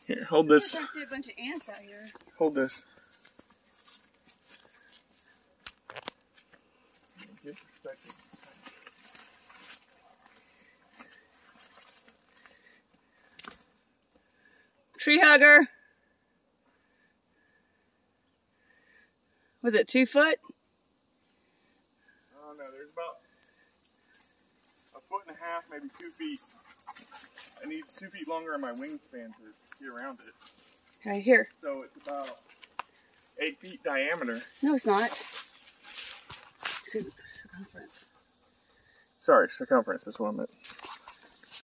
Here, hold this. I see a bunch of ants out here. Hold this. Tree hugger. Was it 2 foot? Oh no, there's about 1.5 feet, maybe 2 feet. I need 2 feet longer on my wingspan to get around it. Okay, here. So it's about 8 feet diameter. No, it's not. Circumference. Sorry, circumference, that's what I meant.